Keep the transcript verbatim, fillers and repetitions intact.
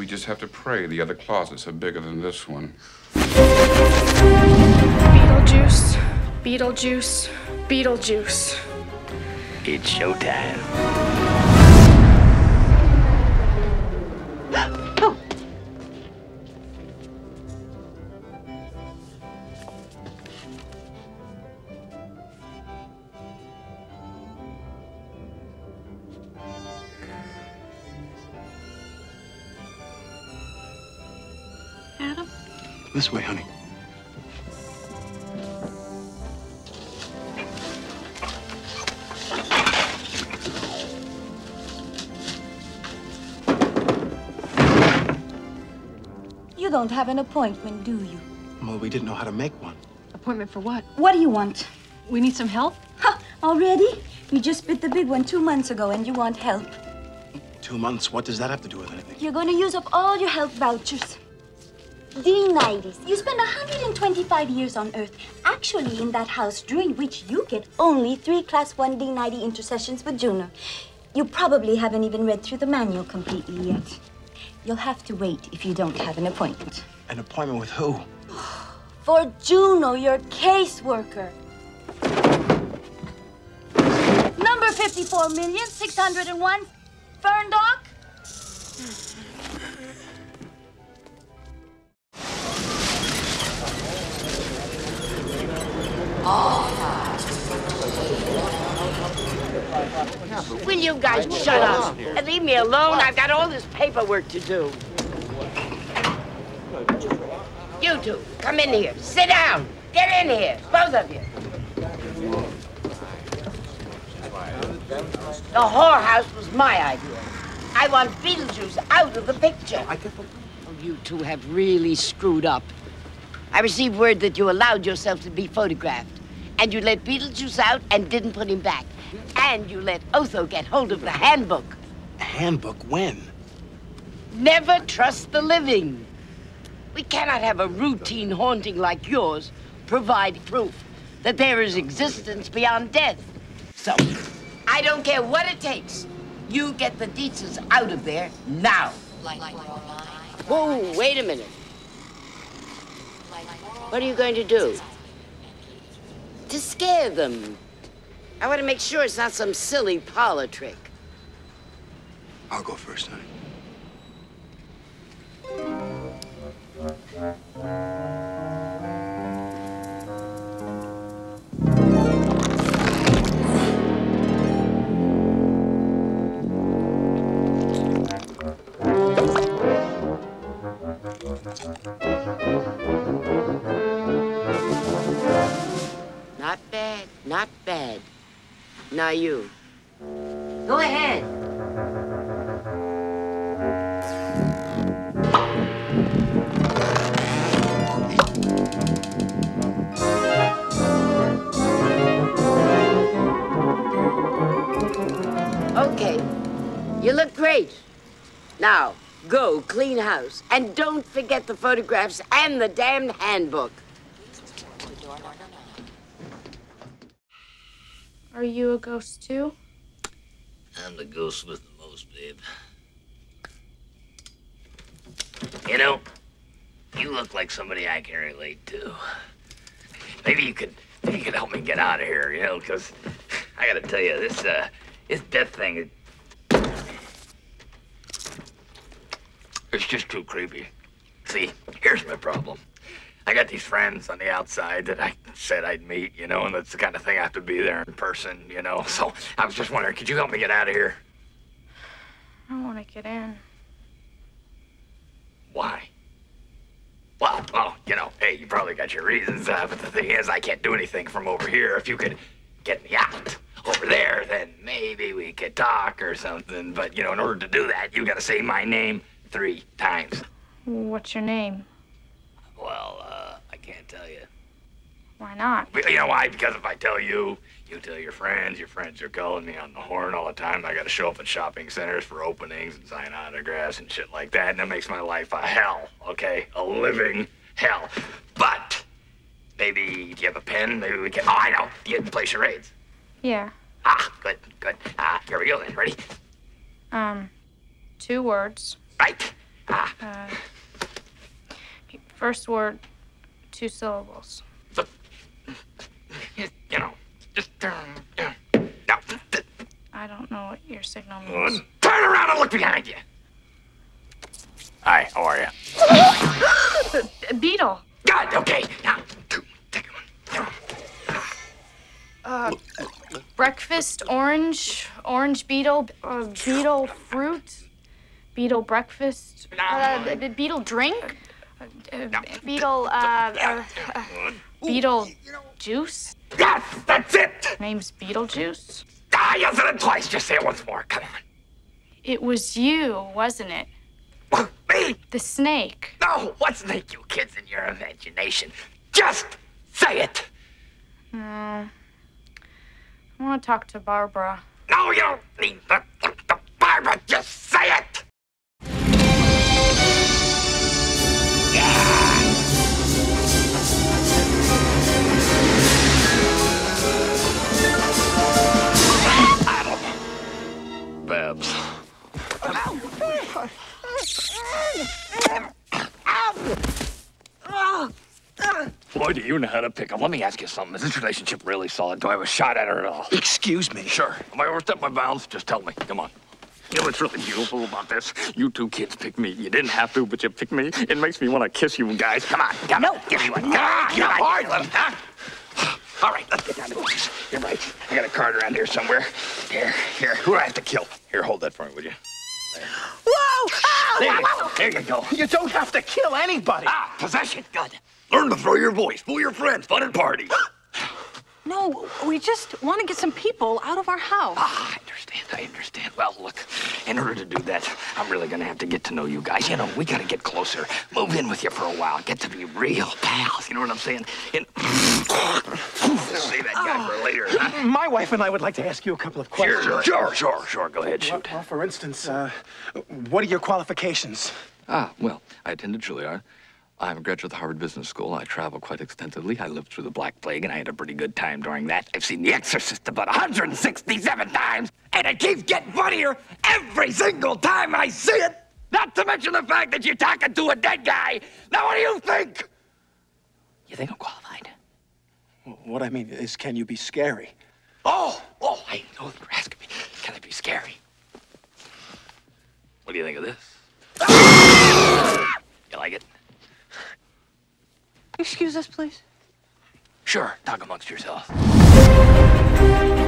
just have to pray the other closets are bigger than this one. Beetlejuice, Beetlejuice, Beetlejuice. It's showtime. Oh. Adam? This way, honey. You don't have an appointment, do you? Well, we didn't know how to make one. Appointment for what? What do you want? We need some help? Ha! Already? You just bit the big one two months ago and you want help. Two months? What does that have to do with anything? You're going to use up all your health vouchers. D nineties. You spend one hundred twenty-five years on Earth, actually in that house, during which you get only three Class one D ninety intercessions with Juno. You probably haven't even read through the manual completely yet. You'll have to wait if you don't have an appointment. An appointment with who? For Juno, your caseworker. Number fifty-four million, six hundred one, Fern Dock. Will you guys shut up and leave me alone? I've got all this paperwork to do. You two, come in here. Sit down. Get in here, both of you. The whorehouse was my idea. I want Beetlejuice out of the picture. Oh, you two have really screwed up. I received word that you allowed yourself to be photographed, and you let Beetlejuice out and didn't put him back. And you let Otho get hold of the handbook. Handbook? When? Never trust the living. We cannot have a routine haunting like yours provide proof that there is existence beyond death. So, I don't care what it takes. You get the Dietzes out of there now. Whoa, wait a minute. What are you going to do? To scare them. I want to make sure it's not some silly parlor trick. I'll go first, honey. Not bad, not bad. Now you. Go ahead. Okay. You look great. Now, go clean house. And don't forget the photographs and the damned handbook. Are you a ghost too? I'm the ghost with the most, babe. You know, you look like somebody I can relate to. Maybe you could, maybe you could help me get out of here, you know, because I gotta tell you, this, uh, this death thing, it, it's just too creepy. See, here's my problem. I got these friends on the outside that I said I'd meet, you know, and that's the kind of thing I have to be there in person, you know. So I was just wondering, could you help me get out of here? I don't want to get in. Why? Well, well, you know, hey, you probably got your reasons, uh, but the thing is, I can't do anything from over here. If you could get me out over there, then maybe we could talk or something. But, you know, in order to do that, you got to say my name three times. What's your name? Well, uh, I can't tell you. Why not? But you know why? Because if I tell you, you tell your friends, your friends are calling me on the horn all the time. I gotta show up at shopping centers for openings and sign autographs and shit like that, and that makes my life a hell, okay? A living hell. But, maybe, do you have a pen? Maybe we can, oh, I know, you can play charades. Yeah. Ah, good, good. Ah, here we go then, ready? Um, two words. Right. Ah. Uh, first word, two syllables. The, you know, just turn. Uh, now, th- I don't know what your signal means. turn around and look behind you. Hi, how are you? A beetle. Good, okay. Now, take one. Uh, breakfast, orange, orange beetle, uh, beetle fruit, beetle breakfast, uh, b- b- beetle drink, uh, uh, beetle, uh, uh, uh, beetle juice. Yes, that's it. Name's Beetlejuice. Ah, you said it twice. Just say it once more. Come on. It was you, wasn't it? Me? The snake. No, what snake, you kids in your imagination? Just say it. No. I want to talk to Barbara. No, you don't need the, the Barbara. Just say it. Babs. Boy, do you know how to pick up. Let me ask you something. Is this relationship really solid? Do I have a shot at her at all? Excuse me. Sure. Am I overstepped my bounds? Just tell me. Come on. You know what's really beautiful about this? You two kids picked me. You didn't have to, but you picked me. It makes me want to kiss you guys. Come on. Come on. Give me one. Come on. Come on. All right, let him, huh? All right, let's get down to business. You're right. I got a card around here somewhere. Here, here. Who do I have to kill? Here, hold that for me, would you? There. Whoa! Ow! There, you, there you go. You don't have to kill anybody. Ah, possession. Good. Learn to throw your voice. Fool your friends. Fun and party. No, we just want to get some people out of our house. Ah, I understand. I understand. Well, look, in order to do that, I'm really gonna have to get to know you guys. You know, we gotta get closer. Move in with you for a while. Get to be real pals. You know what I'm saying? And save that guy for later. Huh? My wife and I would like to ask you a couple of questions. Sure, sure, sure, sure. Go ahead, Well, shoot. well, for instance, uh, what are your qualifications? Ah, well, I attended Juilliard. I'm a graduate of the Harvard Business School. I travel quite extensively. I lived through the Black Plague, and I had a pretty good time during that. I've seen The Exorcist about one hundred sixty-seven times, and it keeps getting funnier every single time I see it. Not to mention the fact that you're talking to a dead guy. Now, what do you think? You think I'm qualified? What I mean is, can you be scary? Oh, oh, I know you're asking me. Can I be scary? What do you think of this? You like it? Excuse us, please. Sure, talk amongst yourselves.